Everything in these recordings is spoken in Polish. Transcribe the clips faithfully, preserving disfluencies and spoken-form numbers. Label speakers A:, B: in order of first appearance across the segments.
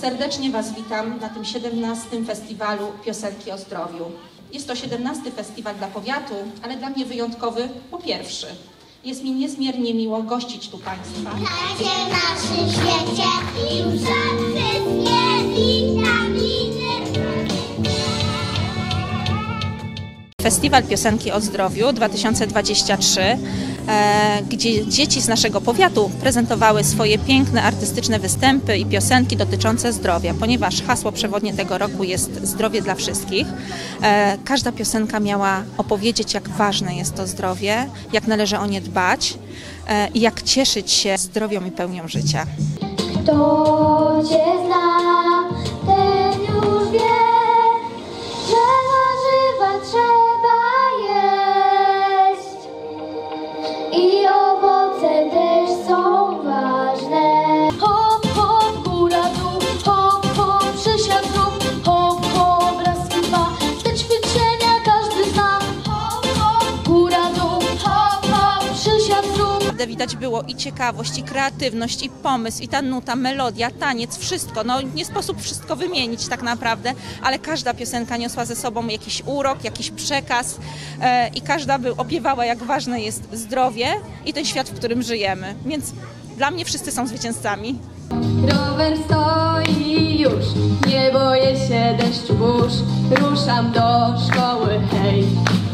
A: Serdecznie Was witam na tym siedemnastym Festiwalu Piosenki o Zdrowiu. Jest to siedemnasty festiwal dla powiatu, ale dla mnie wyjątkowy po pierwszy. Jest mi niezmiernie miło gościć tu Państwa.
B: Witajcie w naszym świecie i już wszystkie witaminy.
A: Festiwal Piosenki o Zdrowiu dwa tysiące dwudziesty trzeci, e, gdzie dzieci z naszego powiatu prezentowały swoje piękne, artystyczne występy i piosenki dotyczące zdrowia, ponieważ hasło przewodnie tego roku jest zdrowie dla wszystkich. E, każda piosenka miała opowiedzieć, jak ważne jest to zdrowie, jak należy o nie dbać e, i jak cieszyć się zdrowią i pełnią życia.
B: Kto Cię zna, ten już wie, że warzywa trzeba jeść i owoce też są ważne. Hop, hop, góra, dół, hop, hop, przysiad zrób, hop, hop, raz i dwa, te ćwiczenia każdy zna. Hop, hop, góra, dół, hop, hop, przysiad zrób.
A: Widać było i ciekawość, i kreatywność, i pomysł, i ta nuta, melodia, taniec, wszystko. No nie sposób wszystko wymienić tak naprawdę, ale każda piosenka niosła ze sobą jakiś urok, jakiś przekaz e, i każda by opiewała, jak ważne jest zdrowie i ten świat, w którym żyjemy. Więc dla mnie wszyscy są zwycięzcami.
C: Rower stoi już, nie boję się deszczu burz, ruszam do szkoły, hej.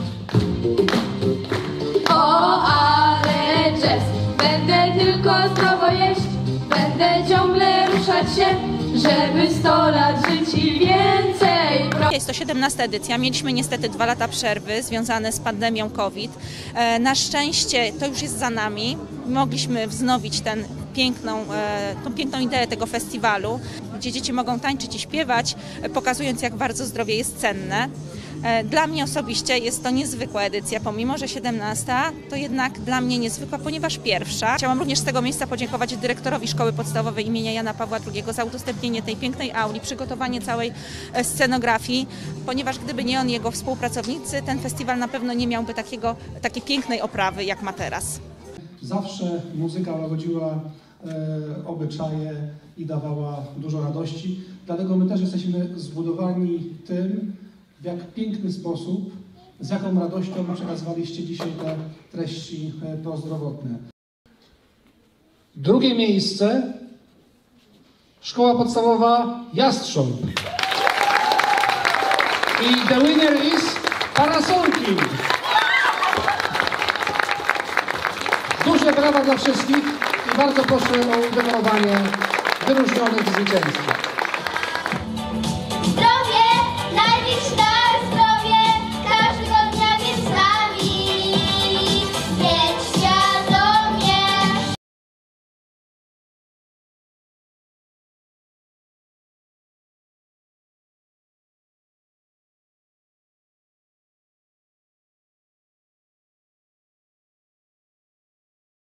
C: O, ale jazz, będę tylko zdrowo jeść, będę ciągle ruszać się, żeby sto lat żyć i więcej.
A: Jest to siedemnasta edycja, mieliśmy niestety dwa lata przerwy związane z pandemią COVID. E, na szczęście to już jest za nami, mogliśmy wznowić ten piękną, e, tą piękną ideę tego festiwalu, gdzie dzieci mogą tańczyć i śpiewać, e, pokazując, jak bardzo zdrowie jest cenne. Dla mnie osobiście jest to niezwykła edycja, pomimo że siedemnasta, to jednak dla mnie niezwykła, ponieważ pierwsza. Chciałam również z tego miejsca podziękować dyrektorowi Szkoły Podstawowej imienia Jana Pawła drugiego za udostępnienie tej pięknej auli, przygotowanie całej scenografii, ponieważ gdyby nie on i jego współpracownicy, ten festiwal na pewno nie miałby takiego, takiej pięknej oprawy, jak ma teraz.
D: Zawsze muzyka łagodziła e, obyczaje i dawała dużo radości, dlatego my też jesteśmy zbudowani tym, w jak piękny sposób, z jaką radością przekazywaliście dzisiaj te treści prozdrowotne. Drugie miejsce, Szkoła Podstawowa Jastrząb. I the winner is Parasolki. Duże brawa dla wszystkich i bardzo proszę o udemolowanie wyróżnionych zwycięzców.